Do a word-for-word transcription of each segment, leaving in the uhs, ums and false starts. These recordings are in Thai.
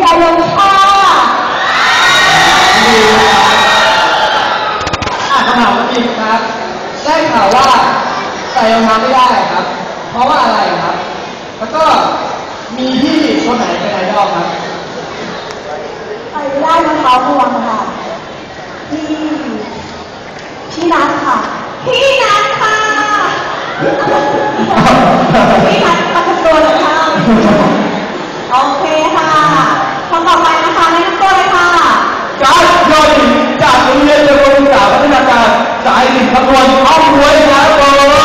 ยายงค่ะดีครับอ่ะคำถามอีกครับได้ข่าวว่าใส่รองเท้าไม่ได้ครับเพราะว่าอะไรครับแล้วก็มีพี่คนไหนเป็นไอดอลครับใส่ไม่ได้รองเท้าบวมค่ะพี่พี่นัทค่ะพี่นัทค่ะพี่นัทปัจจุบันเลยค่ะโอเคค่ะคนต่อไปนะคะแนะนำตัวเลยค่ะการยอดหญิงจากโรงเรียนเตรียมศึกษาพัฒนาการสายหนึ่งคำนวณอ้อมรวยครับผมโอเค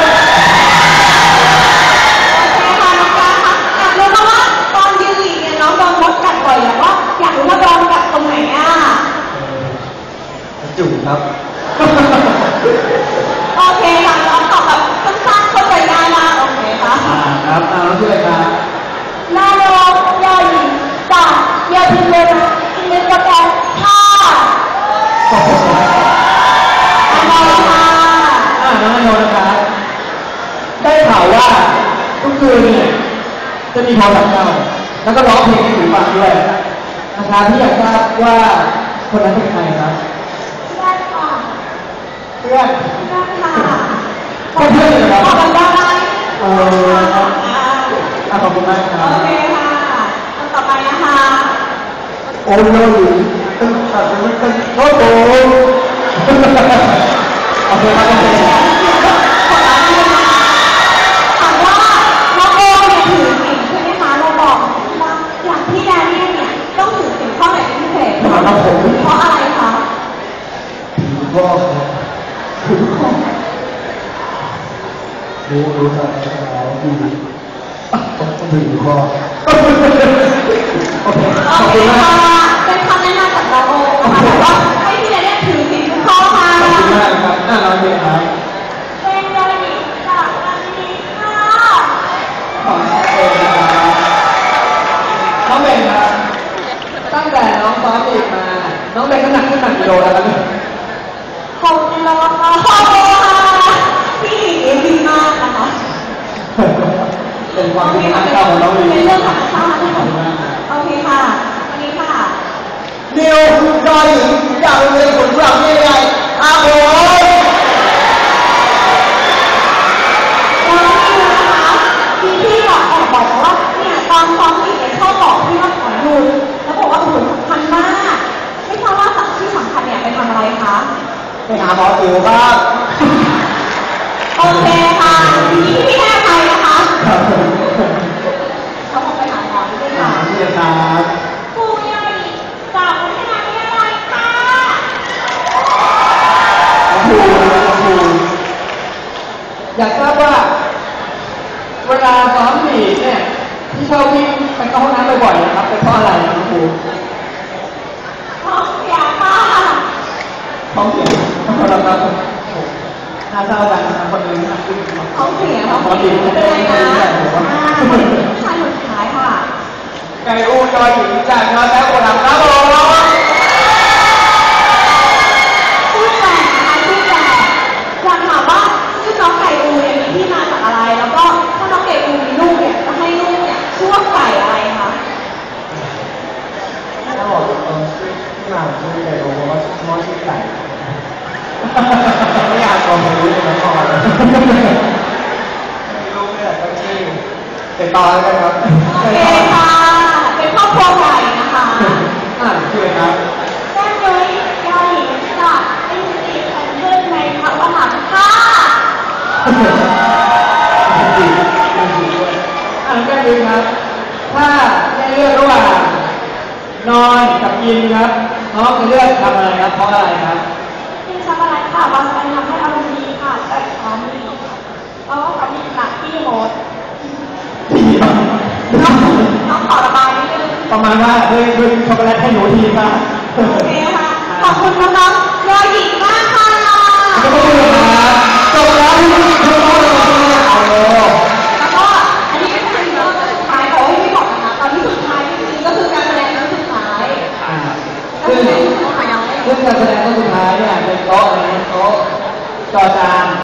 ค่ะน้องการค่ะอยากรู้แล้วว่าตอนยืนหลีกเนี่ยน้องโดนมดกัดบ่อยอยากว่าอยากรู้ว่าโดนกัดตรงไหนอ่ะจุ๋มครับโอเคค่ะน้องตอบแบบสั้นๆเข้าใจง่ายมากโอเคค่ะครับเอาชื่ออะไรครับนาโนยาหญิงจากเยอรมันอินเดียสแกนค่ะน้องค่ะอ่าน้องนโนนะครับได้ข่าวว่าทุกคืนเนี่ยจะมีโทรศัพท์เก่าแล้วก็ร้องเพลงให้หูฟังด้วยนะครับที่อยากทราบว่าคนนั้นเป็นใครครับเพื่อนค่ะเพื่อนเพื่อนค่ะเพื่อนเพื่อนเลยครับขอบคุณได้เออครับขอบคุณมากครับโอเคค่ะคนต่อไปนะคะโอ้ยตึ้งตัดมันตึ้งโอ้โหโอเคครับโอเคถามว่าน้องโอเนี่ยถือสิ่งใช่ไหมคะเราบอกว่าอย่างที่แดนนี่เนี่ยต้องถือสิ่งข้อไหนเป็นพิเศษครับผมเพราะอะไรคะถือข้อถือข้อรู้รู้จักแล้วดีต้องถือข้อโอเคโอเคค่ะเป็นคำแนะนำจากน้องโอนะคะแต่ว่าให้พี่แดนเนี่ยถือสิ่งทุกข้อค่ะขอบคุณมากครับน่ารักเลยครับเป็นยอดหญิงจากวันนี้ค่ะขอบคุณครับน้องเบนครับตั้งแต่น้องซ้อมอีกมาน้องเบนน้ำหนักขึ้นหนักกิโลแล้วครับหกกิโลค่ะขอบคุณค่ะพี่หญิงดีมากนะคะเป็นความดีมากของน้องลีเป็นเรื่องธรรมชาติโอเคค่ะวันนี้ค่ะนิวจอยอยากเรียนผลกลับยังไงอาโอยน้องนิวนะคะพี่พี่บอกแอบบอกว่าเนี่ยตอนซ้อมอีกเนี่ยชอบบอกพี่ว่าขอดูแล้วบอกว่าหุ่นสำคัญมากไม่ทราบว่าสักที่สำคัญเนี่ยไปทำอะไรคะไปหาหมอผิวครับโอเคค่ะพี่พี่แค่ใครนะคะเขาบอกไปหาหมอด้วยค่ะพี่ครับครูใหญ่จากวิทยาลัยอะไรค่ะครูครูอยากทราบว่าเวลาซ้อมผีเนี่ยที่ชอบวิ่งไปเข้าห้องน้ำบ่อยๆนะครับเป็นเพราะอะไรครับครูท้องเสียค่ะท้องเสียเราครับน่าเศร้าจังนะครับคนนึงนะท้องเสียท้องเสียเป็นไงคะชายสุดท้ายค่ะไก่อูจอยหญิงจากน้องแท้โอลัมครับผมชื่อแปลกนะคะชื่อแปลกอยากถามว่าชื่อน้องไก่อูเนี่ยมีที่มาจากอะไรแล้วก็ถ้าน้องไก่อูมีลูกเนี่ยจะให้ลูกเนี่ยชื่อว่าไก่อะไรคะถ้าบอกเออชื่อที่มาชื่อไก่อูเพราะว่าชื่อชื่อไก่ไม่อยากบอกผมรู้เลยนะพ่อไม่รู้เนี่ยต้องชื่อเป็นตอนแล้วครับโอเคค่ะเป็นครอบครัวใหญ่นะคะอ่านชื่อครับแม่ยุ้ยยาหญิงจากอินซีแอนเดิลในพระมหาค่ะดีดีด้วยอ่านแม่ยุ้ยครับถ้าให้เลือกระหว่างนอนกับกินครับน้องจะเลือกทำอะไรครับเพราะอะไรครับกินช็อกโกแลตค่ะบางคนทำให้อารมณ์ดีค่ะแต่ท้องดีเพราะว่าเขามีหนักที่โหดน้องขอระบายนิดนึงประมาณว่าเฮ้ยเฮ้ยช็อกโกแลตให้หนูทีป่ะโอเคค่ะขอบคุณน้องๆยอหญิงมากค่ะขอบคุณครับจบแล้ว